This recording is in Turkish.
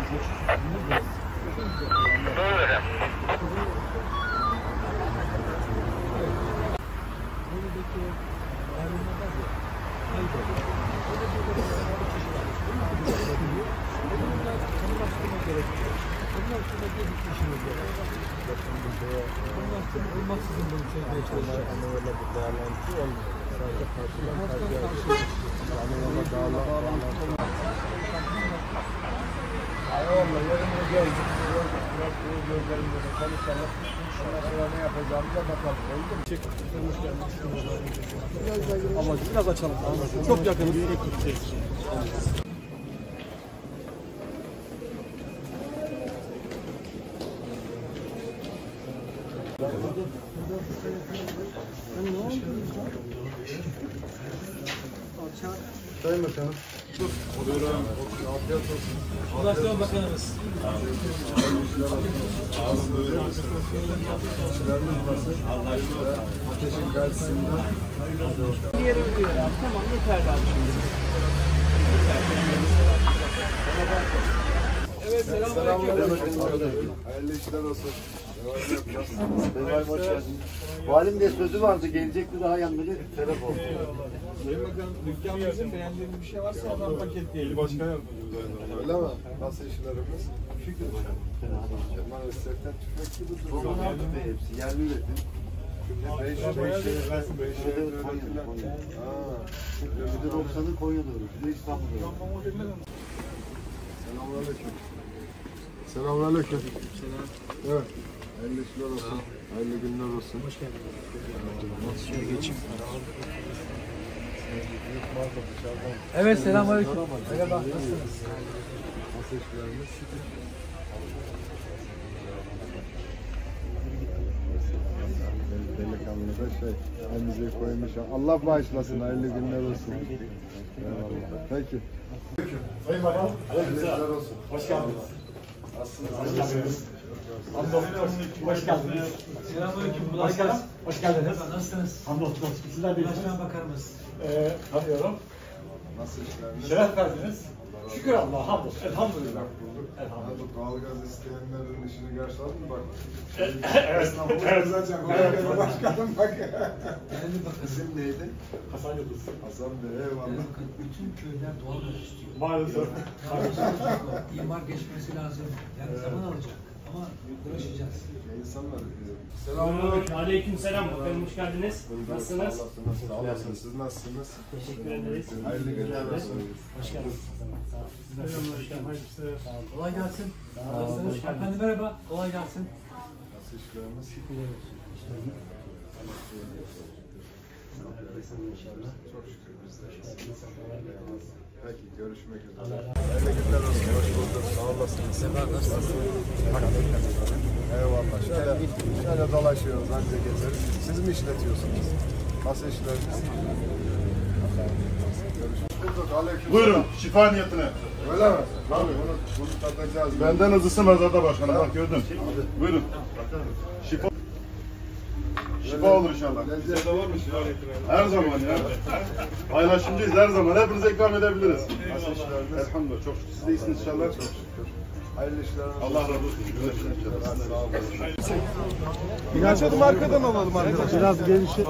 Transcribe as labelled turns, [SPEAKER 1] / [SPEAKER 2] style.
[SPEAKER 1] Ama biraz açalım. Çok yakınız.
[SPEAKER 2] Sayın Bakanım. Buyurun. Afiyet olsun.
[SPEAKER 1] Ulaştırma Bakanımız.
[SPEAKER 2] Ateşin karşısında.
[SPEAKER 1] Diğeri biliyor abi. Tamam yeterli abi şimdi. Evet selamünaleyküm.
[SPEAKER 2] Hayırlı işler olsun.
[SPEAKER 3] Sayın hoş geldiniz. Valim de sözü vardı, gelecekti daha yanmadı. Telef oldu.
[SPEAKER 1] Sayın Bakanım, dükkanımızın beğendiğiniz bir şey varsa hemen paketleyelim.
[SPEAKER 2] Başkan yardımcımız aynı. Öyle mi? Nasıl işlerimiz?
[SPEAKER 3] Şükür.
[SPEAKER 2] Maaleseften tüfek gibi
[SPEAKER 3] Çok
[SPEAKER 2] duruyor.
[SPEAKER 3] önemli bir hepsi. Yerli üretim.
[SPEAKER 2] Beyşehir'den
[SPEAKER 3] Konya. %90'ı Konya'da olur. İstanbul'da olur.
[SPEAKER 2] Selamünaleyküm. Selamünaleyküm. Evet. Hayırlı işler olsun. Hayırlı günler olsun. Hoş geldiniz. Nasıl geçim?
[SPEAKER 1] Evet selamünaleyküm. Merhaba. Nasılsınız?
[SPEAKER 2] Nasıl işlerimiz? Delikanlı da elimize koymuş. Allah bağışlasın. Hayırlı günler olsun. Eyvallah. Peki.
[SPEAKER 4] Sayın Bakanım,
[SPEAKER 2] Hayırlı işler olsun.
[SPEAKER 4] hoş geldiniz.
[SPEAKER 2] Nasılsınız?
[SPEAKER 4] Hoş geldiniz.
[SPEAKER 1] Selamünaleyküm. Kolay
[SPEAKER 4] Başkanım,
[SPEAKER 1] gelsin.
[SPEAKER 4] hoş geldiniz.
[SPEAKER 1] Nasılsınız?
[SPEAKER 4] Hamdolsun, sizler de iyisiniz.
[SPEAKER 1] Başkan Bakanımız.
[SPEAKER 4] Tanıyorum.
[SPEAKER 2] Nasıl işleriniz?
[SPEAKER 4] Şeref verdiniz. Şükür Allah'a, hamdolsun. Elhamdülillah. Elhamdülillah.
[SPEAKER 2] Bu doğalgaz isteyenlerin işini karşıladın mı bak?
[SPEAKER 4] Evet.
[SPEAKER 2] Evet. Başkanım bak.
[SPEAKER 1] Değerli Bakanım.
[SPEAKER 2] İsim neydi?
[SPEAKER 4] Hasan Yıldız.
[SPEAKER 2] Hasan Bey, eyvallah.
[SPEAKER 1] Bakın bütün köyler doğalgaz istiyor.
[SPEAKER 4] Maalesef.
[SPEAKER 1] İmar geçmesi lazım. Yani zaman alacak. Ama uğraşacağız.
[SPEAKER 2] İnsanlar.
[SPEAKER 5] Selamünaleyküm. Aleykümselam. Bakanım hoş geldiniz. Nasılsınız?
[SPEAKER 2] Sağ olasın. Siz nasılsınız?
[SPEAKER 5] Teşekkür ederiz.
[SPEAKER 2] Hayırlı günler olsun.
[SPEAKER 5] Hoş geldiniz.
[SPEAKER 1] Kolay gelsin. Nasılsınız? Efendim merhaba. Kolay gelsin.
[SPEAKER 2] Nasıl işlerimiz? Çok şükür biz de. Peki görüşmek üzere. Hayırlı günler olsun. Hoş bulduk. Sağ olasınız. Nasılsınız? Eyvallah. Şöyle dolaşıyoruz. Anca gezeriz. Siz mi işletiyorsunuz? Nasıl işleriniz? Görüşmek üzere.
[SPEAKER 6] Buyurun, şifa niyetine.
[SPEAKER 2] Öyle mi? Tabii. Bunu tadacağız.
[SPEAKER 6] Benden hızlısı mezarda başkanım, bak gördün. Buyurun. Şifa olur inşallah.
[SPEAKER 2] Lezzet var mı?
[SPEAKER 6] Her zaman ya. Paylaşımcıyız her zaman. Hepinize ikram edebiliriz.
[SPEAKER 2] Nasıl işleriniz?
[SPEAKER 6] Elhamdülillah. Çok şükür. Siz de iyisiniz inşallah.
[SPEAKER 2] Çok şükür. Hayırlı işler olsun.
[SPEAKER 6] Allah razı olsun. Güzel işler.
[SPEAKER 2] Sağ olun.
[SPEAKER 1] Biraz adım arkadan alalım arkadaşlar. Biraz gelişe.